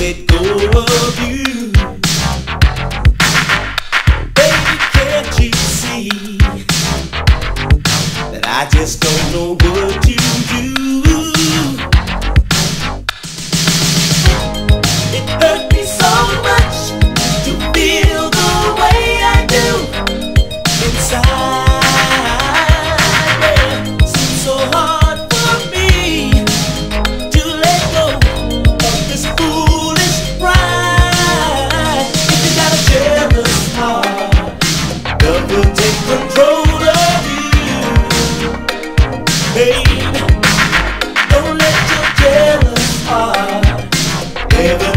let go of you. Baby, can't you see that I just don't know what to do? It hurt me so much to feel the way I do inside. Yeah, seems so hard for me to let go of this foolish pride. If you got a jealous heart, love will take control of you. Baby, don't let your jealous heart ever